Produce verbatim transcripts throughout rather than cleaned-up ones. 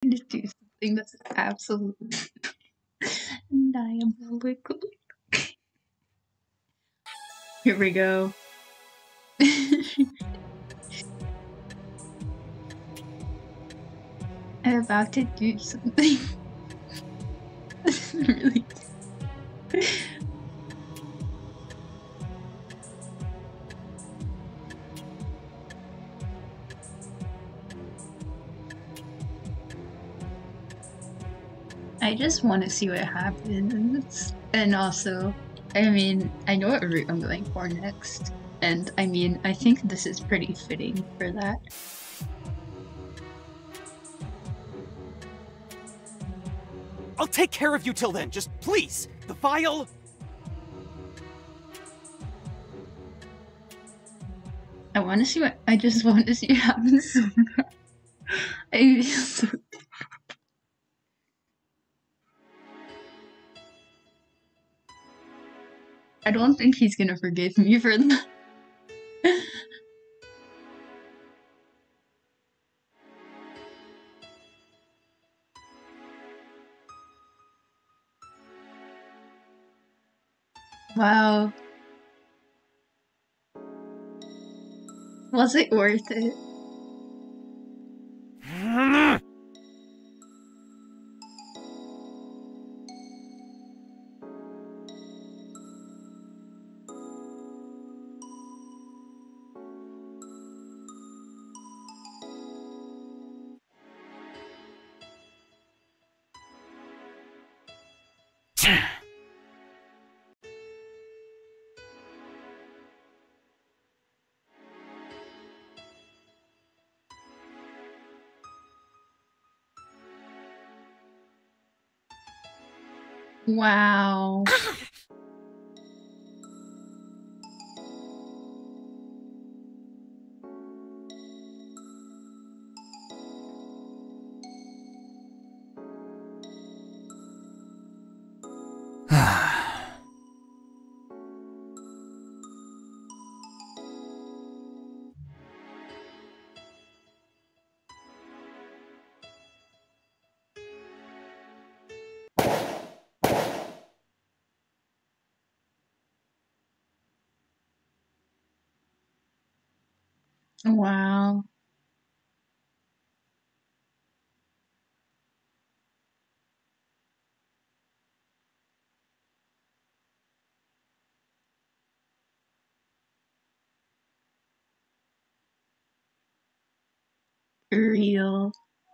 trying to do something that's absolutely diabolical. Here we go. I'm about to do something. Really. I just want to see what happens. And also, I mean, I know what route I'm going for next. And I mean, I think this is pretty fitting for that. I'll take care of you till then, just please! The vial... I want to see what- I just want to see what happens so bad. I feel so... I don't think he's gonna forgive me for that. Wow. Was it worth it? Wow. Wow. Real.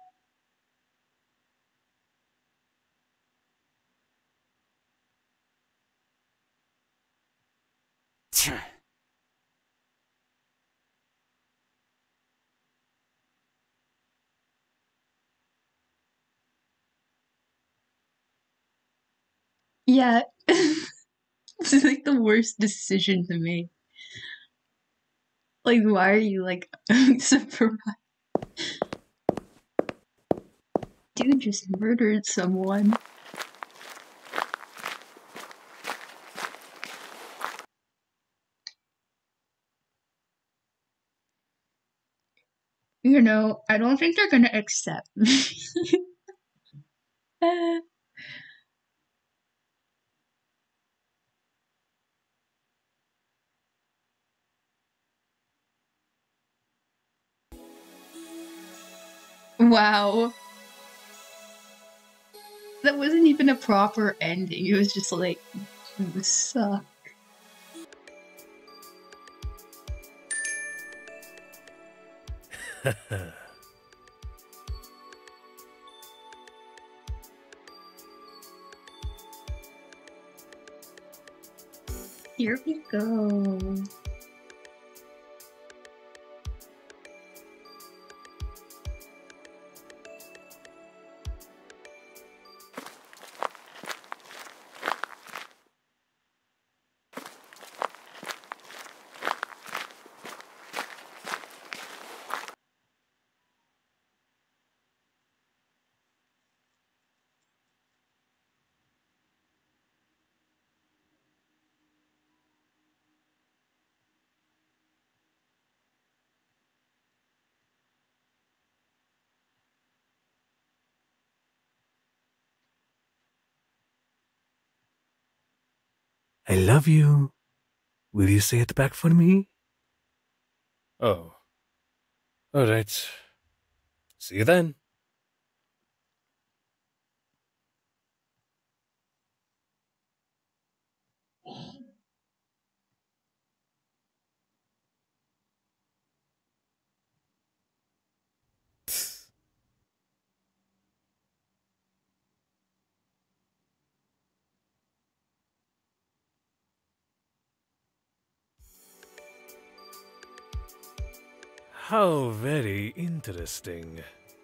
Yeah. This is like the worst decision to make. Like, why are you like surprised? Dude just murdered someone. You know, I don't think they're gonna accept me. Wow. That wasn't even a proper ending. It was just like, you suck. Here we go. I love you. Will you say it back for me? Oh. Alright. See you then. How very interesting.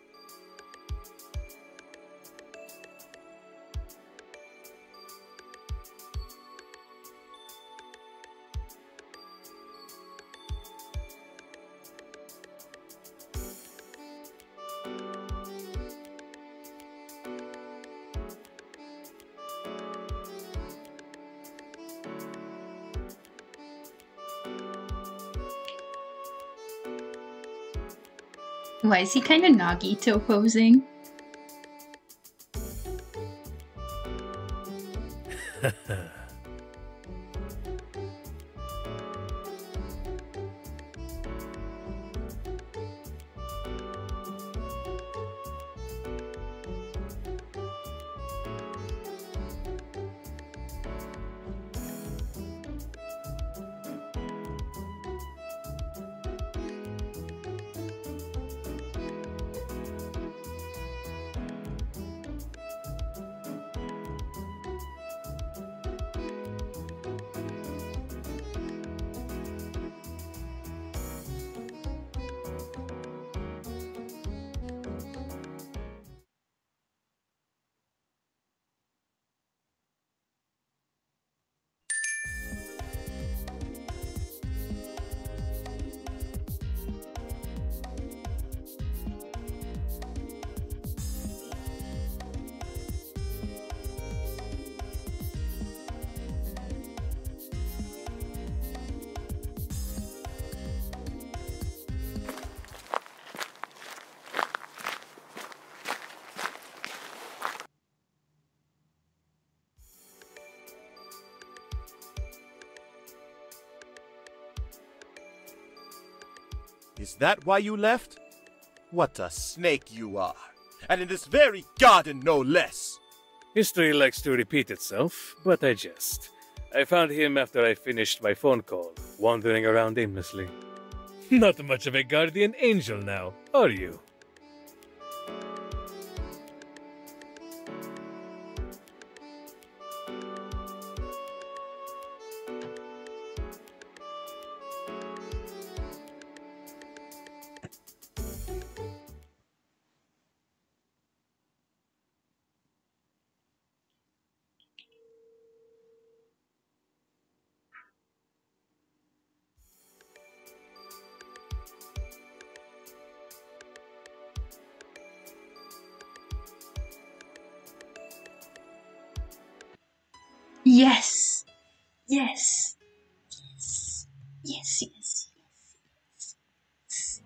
Why is he kind of Nagito posing? Is that why you left? What a snake you are. And in this very garden, no less. History likes to repeat itself, but I jest. I found him after I finished my phone call, wandering around aimlessly. Not much of a guardian angel now, are you? Yes! Yes! Yes! Yes, yes, yes. yes.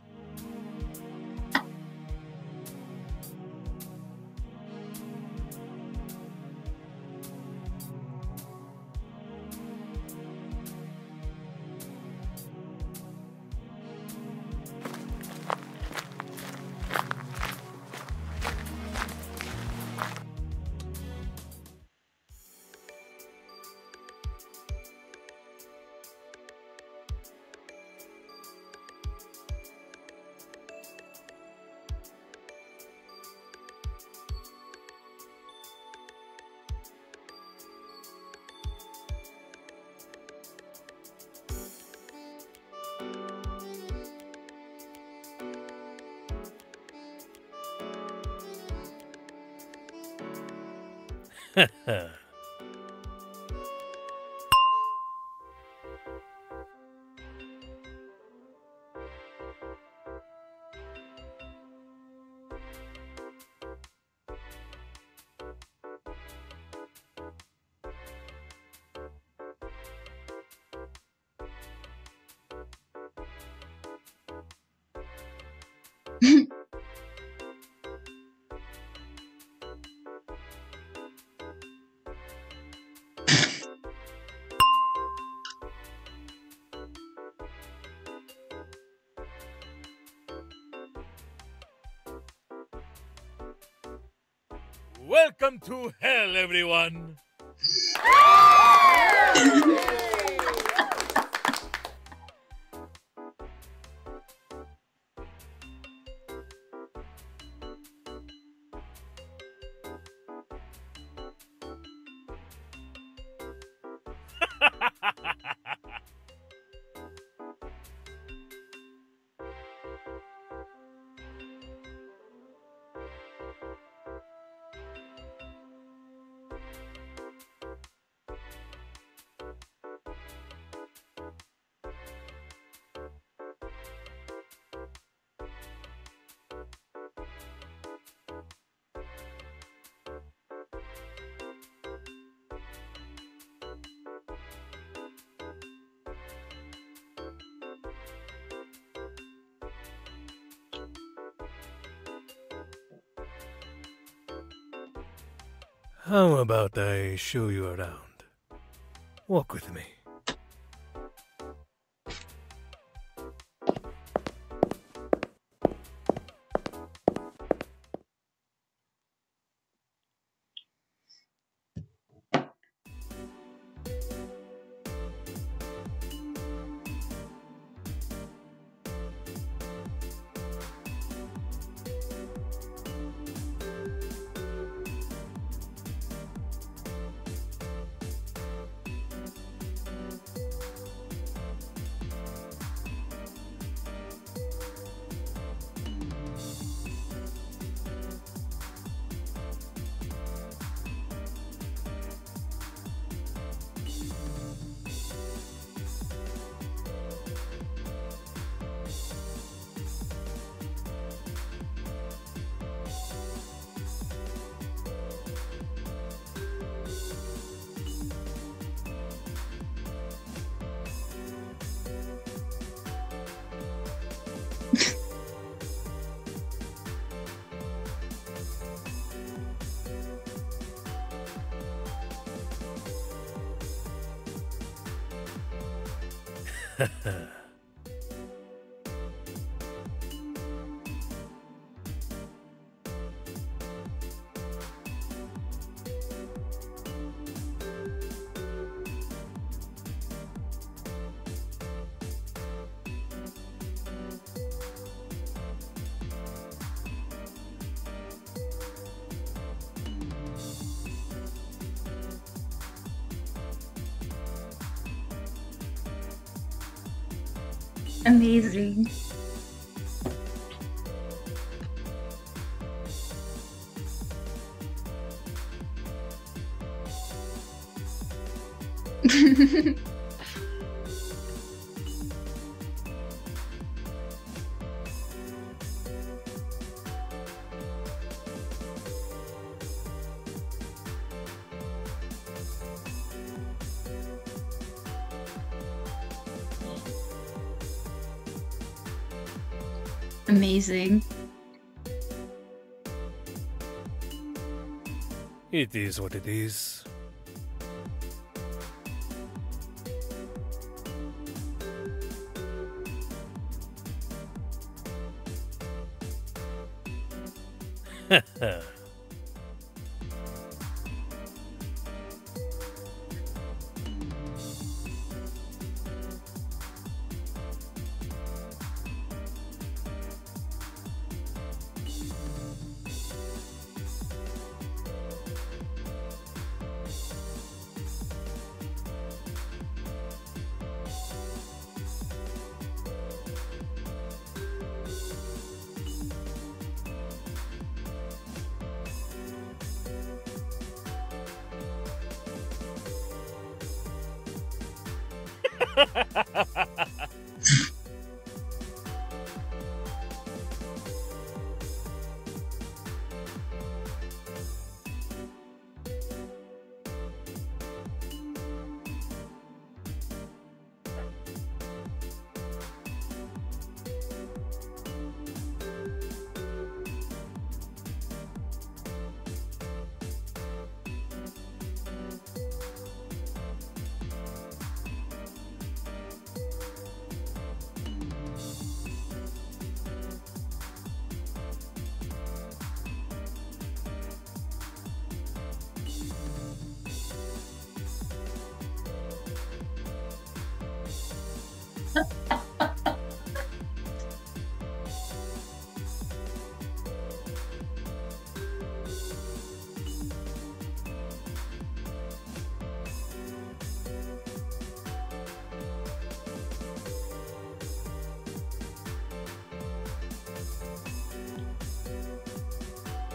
Welcome to hell, everyone! How about I show you around? Walk with me. Amazing. Amazing. It is what it is.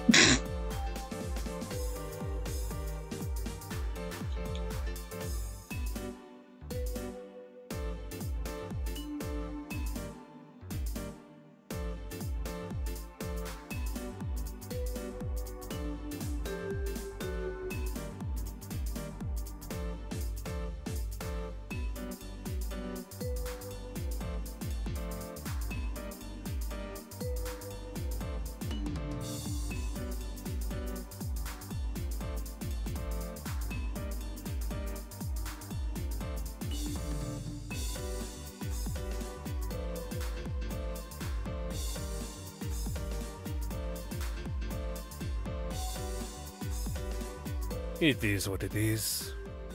It is what it is.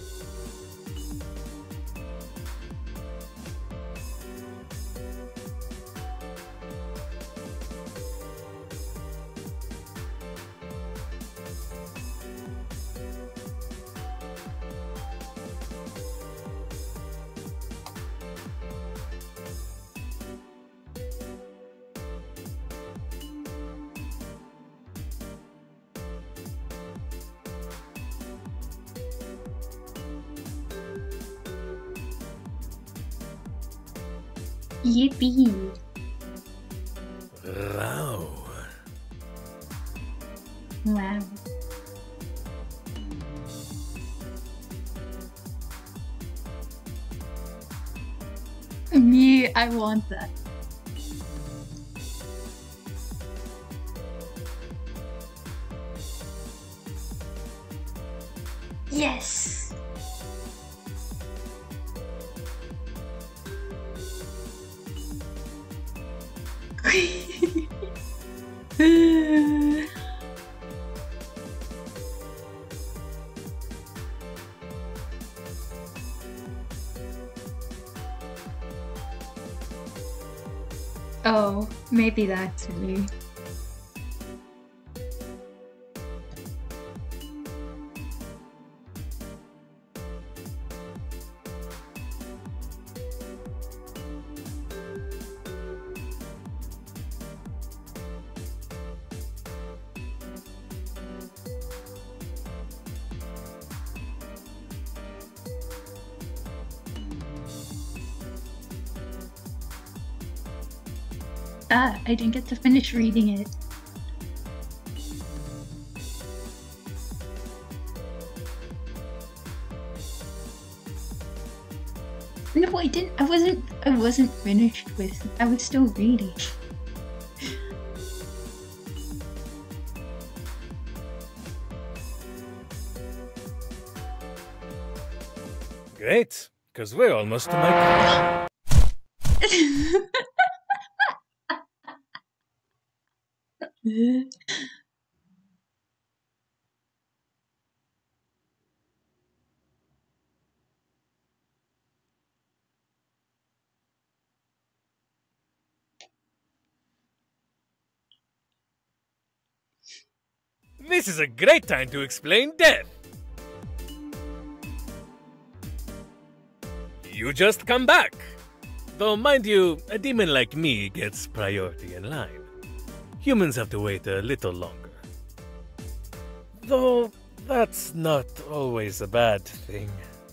Yippee! Wow. Wow. Me, I want that. Yes! Oh, maybe that's me. Ah, I didn't get to finish reading it. No, I didn't. I wasn't. I wasn't finished with. I was still reading. Great, because we're almost to my This is a great time to explain death. You just come back. Though, mind you, a demon like me gets priority in line. Humans have to wait a little longer. Though, that's not always a bad thing.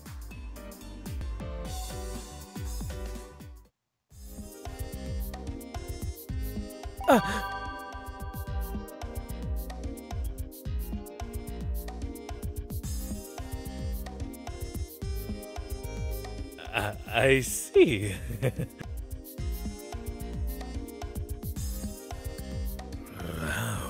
Ah. I, I see. Wow.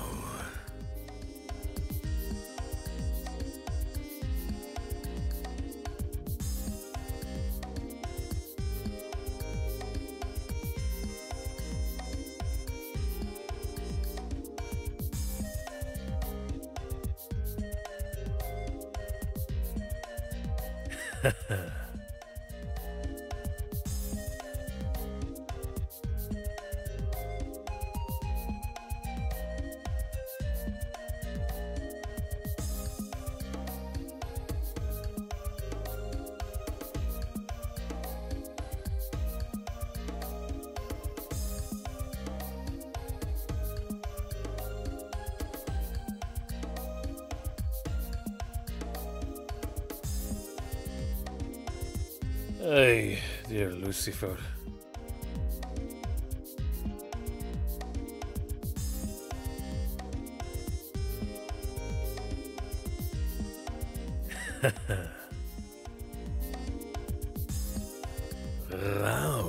Ay, dear Lucifer. Wow.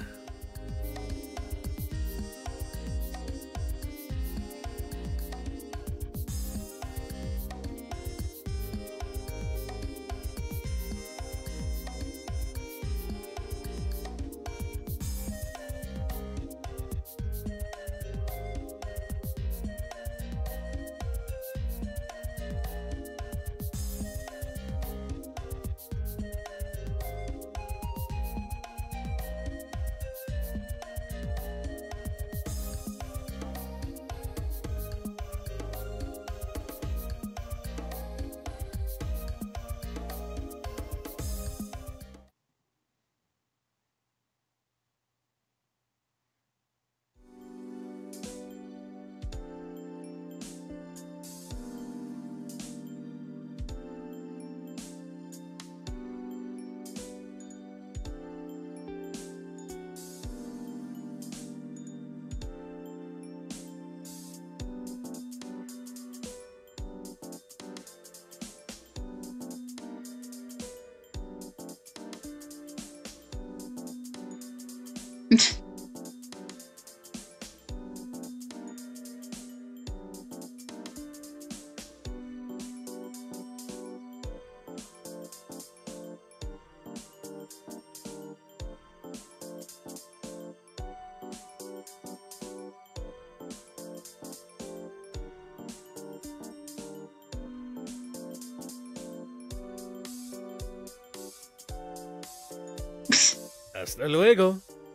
Hasta luego.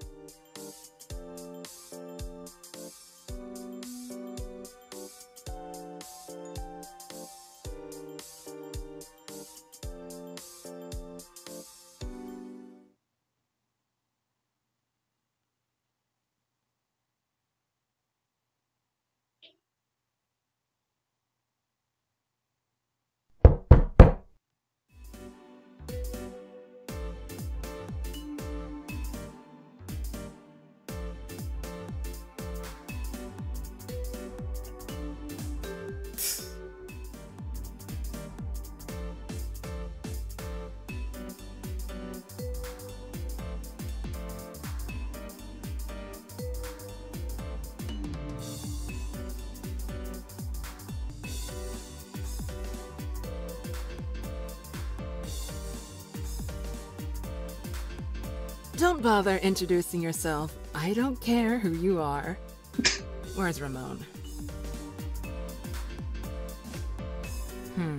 Don't bother introducing yourself. I don't care who you are. Where's Ramon? Hmm.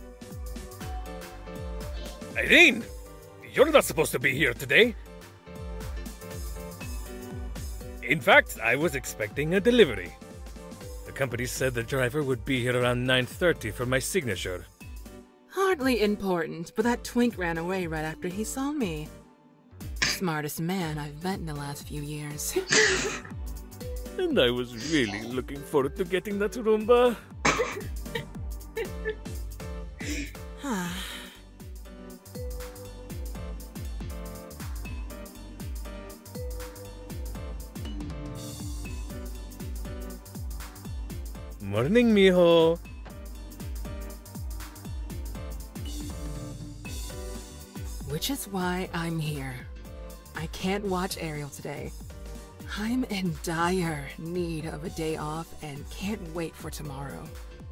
Irene! You're not supposed to be here today. In fact, I was expecting a delivery. The company said the driver would be here around nine thirty for my signature. Hardly important, but that twink ran away right after he saw me. Smartest man I've met in the last few years. And I was really looking forward to getting that Roomba. Morning, mijo. Which is why I'm here. I can't watch Ariel today. I'm in dire need of a day off and can't wait for tomorrow.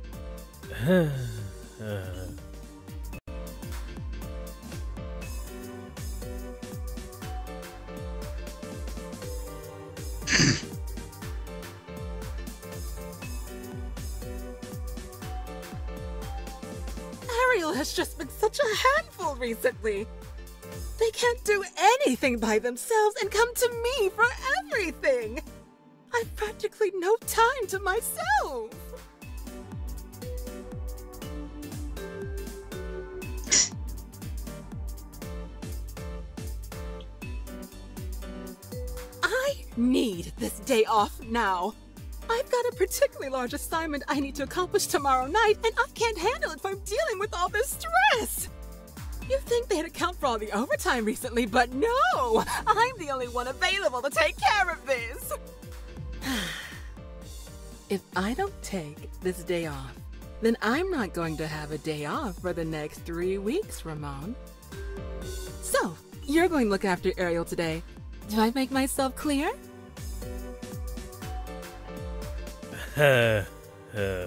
Ariel has just been such a handful recently. They can't do anything by themselves and come to me for everything. I've practically no time to myself. I need this day off now. I've got a particularly large assignment I need to accomplish tomorrow night, and I can't handle it if I'm dealing with all this stress. You'd think they'd account for all the overtime recently, but no! I'm the only one available to take care of this! If I don't take this day off, then I'm not going to have a day off for the next three weeks, Ramon. So, you're going to look after Ariel today. Do I make myself clear? Uh, uh.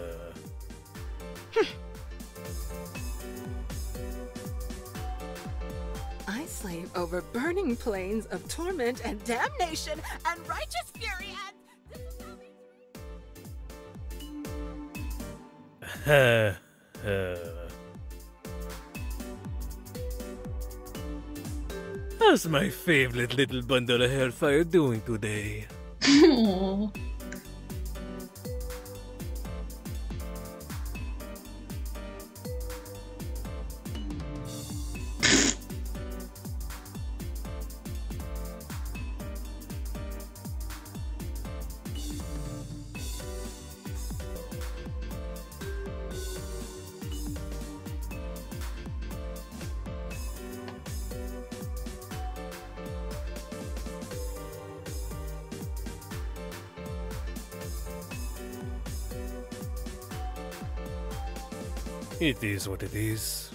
I slave over burning plains of torment and damnation and righteous fury and... Uh, uh. How's my favorite little bundle of hellfire doing today? Aww. It is what it is.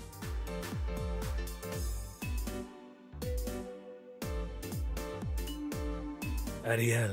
Ariel.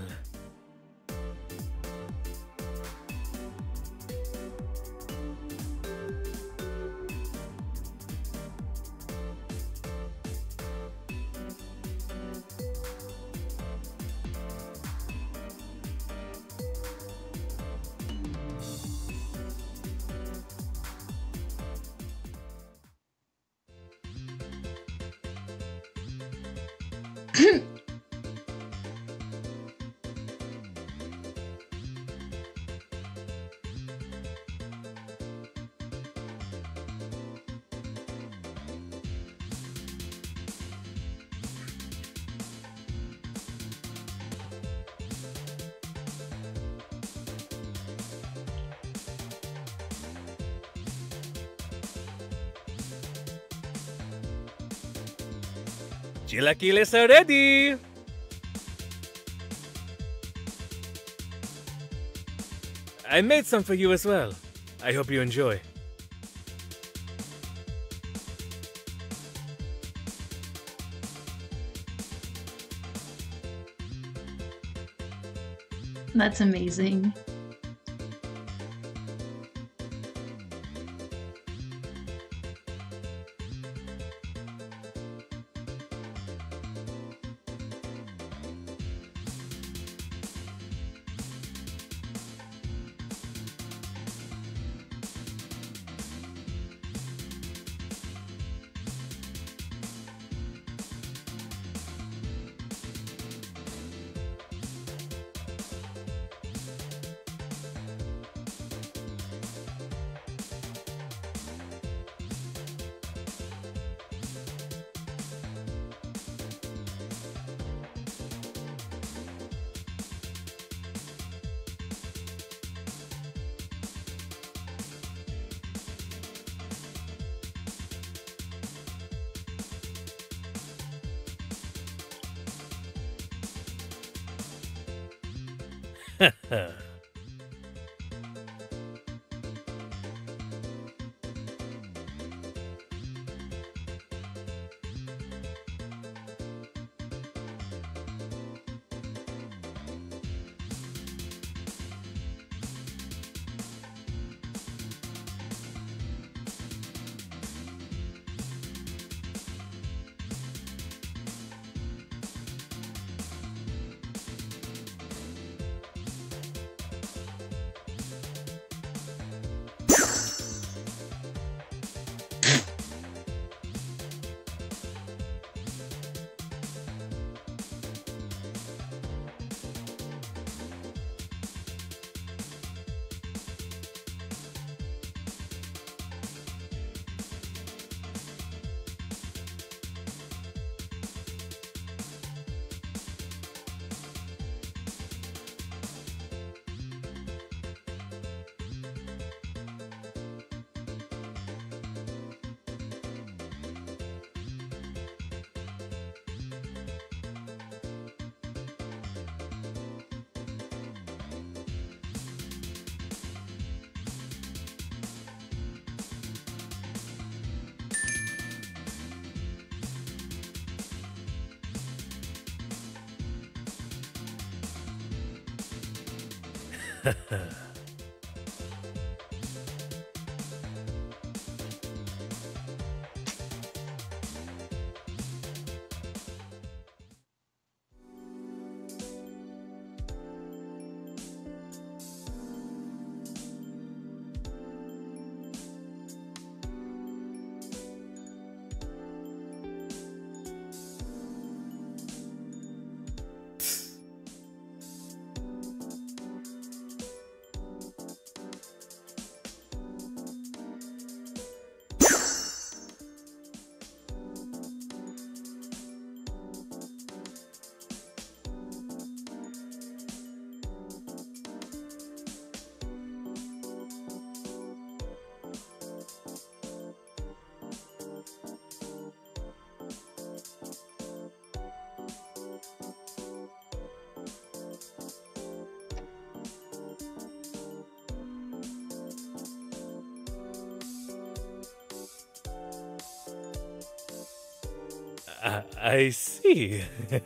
Chilaquiles are ready! I made some for you as well. I hope you enjoy. That's amazing. I, I see.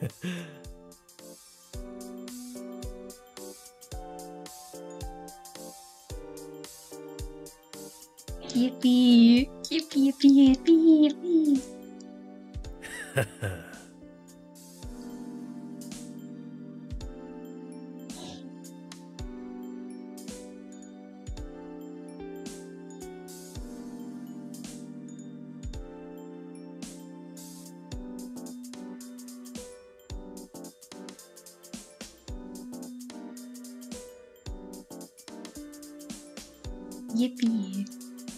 Yippee! Yippee, yippee, yippee, yippee! Yippee!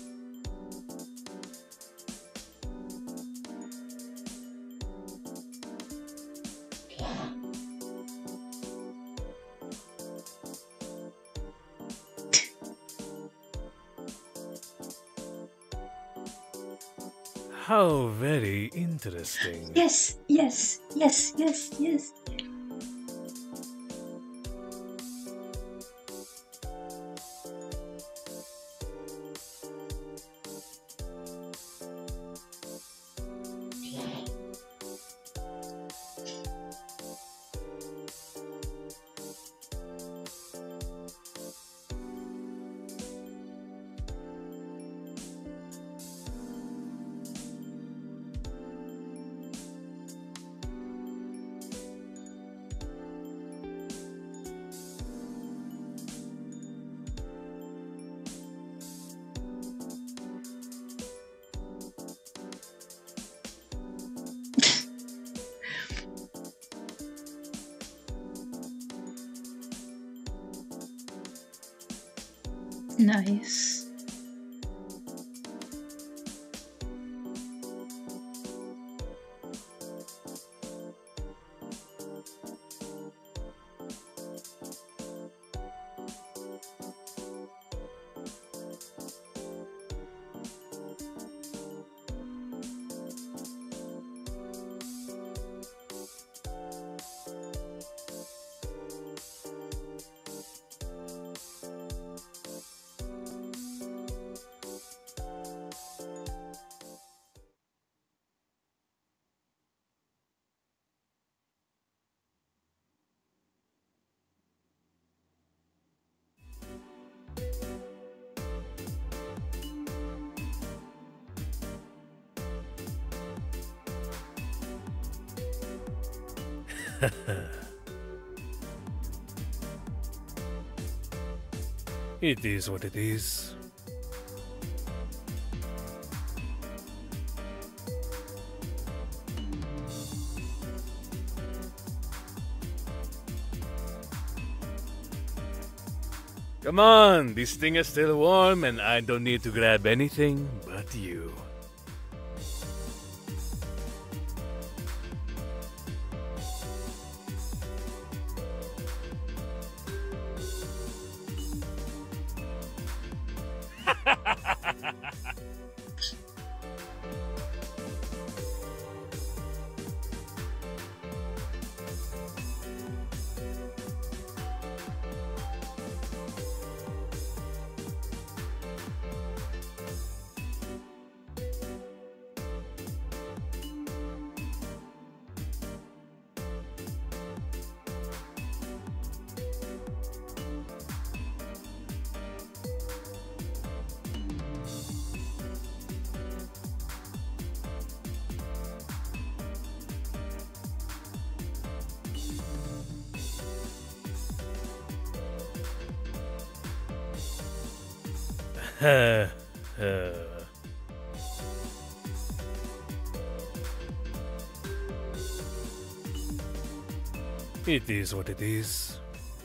How very interesting. Yes, yes, yes, yes, yes. Nice. It is what it is. Come on, this thing is still warm and I don't need to grab anything but you. Uh, uh. It is what it is.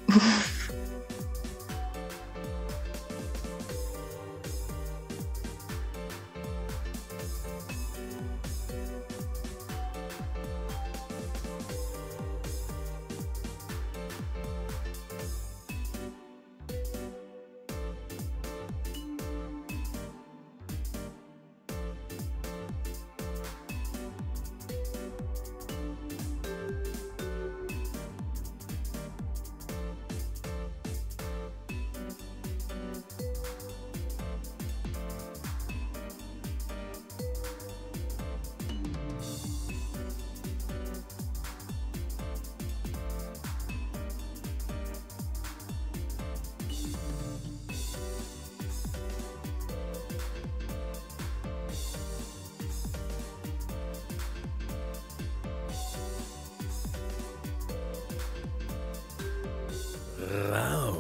Wow.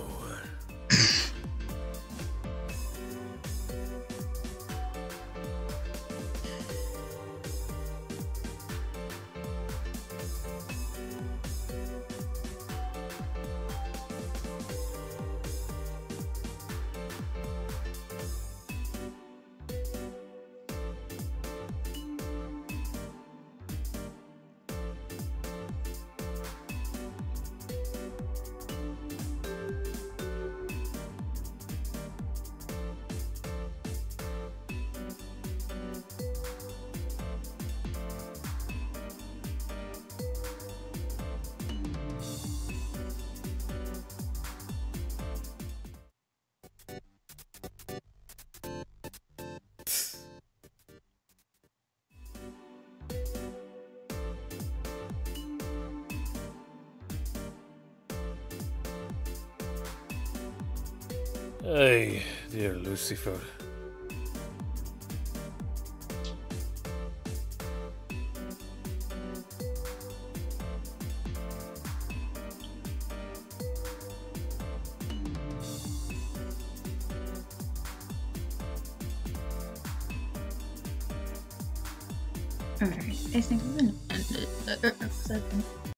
Ay, dear Lucifer. Alright, I think I'm gonna end it. Uh, uh, uh, second.